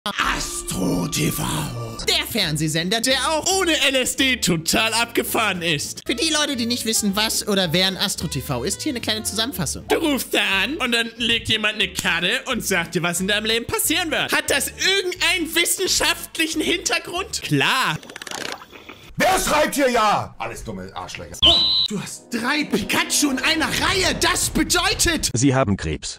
Astro TV. Der Fernsehsender, der auch ohne LSD total abgefahren ist. Für die Leute, die nicht wissen, was oder wer ein Astro TV ist, hier eine kleine Zusammenfassung. Du rufst da an und dann legt jemand eine Karte und sagt dir, was in deinem Leben passieren wird. Hat das irgendeinen wissenschaftlichen Hintergrund? Klar. Wer schreibt hier ja? Alles dumme Arschlöcher. Oh, du hast 3 Pikachu in einer Reihe. Das bedeutet... Sie haben Krebs.